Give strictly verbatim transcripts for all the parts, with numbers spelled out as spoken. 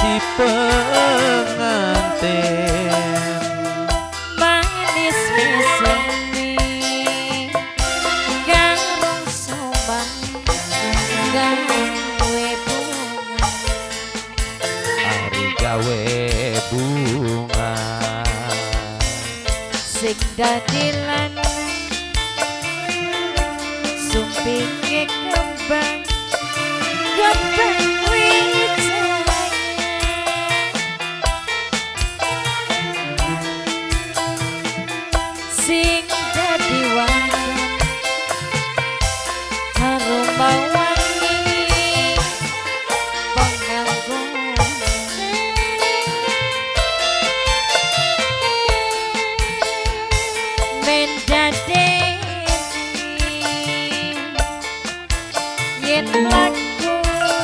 si pengantin manis mesemi garong sombang gawe bunga ari gawe bunga sing dadi lanang sumpinge kembang kembang wijaya sing dadi wadon aroma wangi penganggo mendadeni yen lagu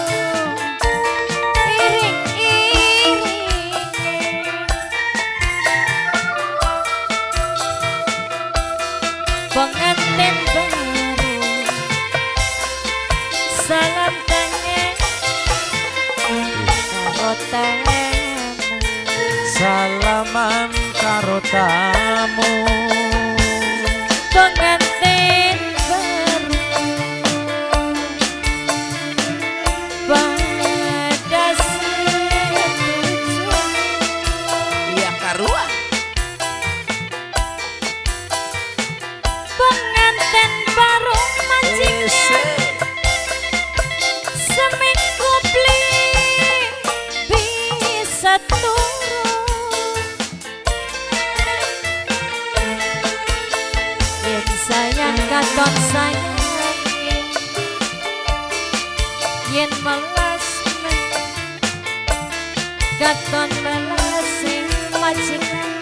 iring-iring pengantin baru salam tangan karo tamu salaman karo tamu pengantin baru pada setuju iya karuan pengantin baru majikan seminggu beli bisa turun yang sayang katon sayang yen melas katon melas majikan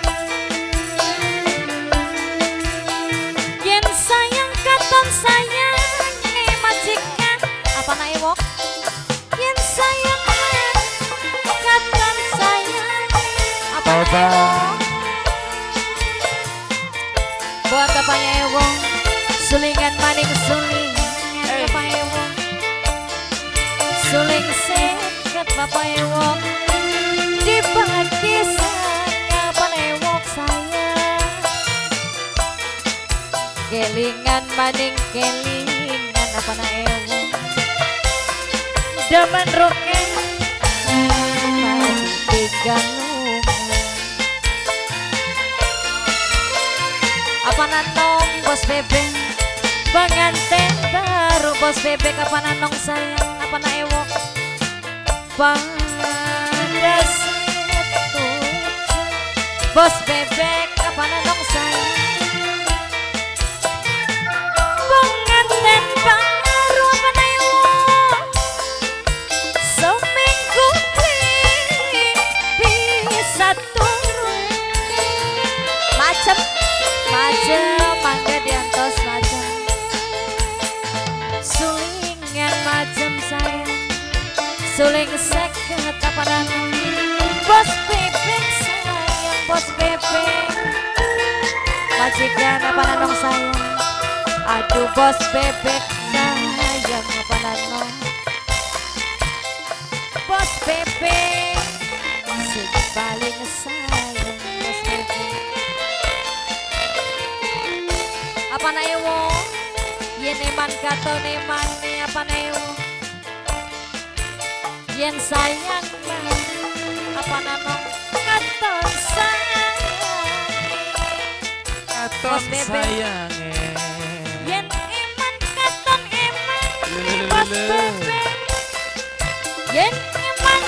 yen sayang katon sayang majikan apa nae wong yen sayang katon sayang apa nae wong buat apa nae wong sulingan maning sulingan apa nae wong suling seket bapak ewok dibagi saya apa ewok saya kelingan maning kelingan apa ewok daman roken tiga apa nanong bos bebek pengantin baru bos bebek apa nanong sayang apa na ewok pada setuju bos bebek apa nanong sayang pengantin baru apa na ewok seminggu beli bisa turun macem macem mangga diantos macem sulingan macem sayang suling seket apa nanong bos bebek sayang bos bebek majikan apa nanong sayang aduh bos bebek sayang apa nanong bos bebek sing paling sayang bos bebek apa na wong yen eman katon eman apa na wong yen sayang apa nanong katon sayang katon sayang yen eman katon eman bos bebek yen eman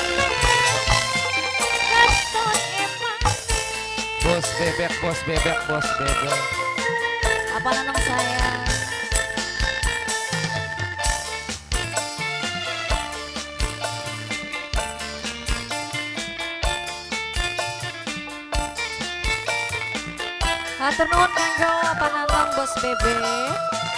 katon eman bos bebek bos bebek bos bebek apa nanong sayang hatur nuhun kanggo apa nanong bos bebek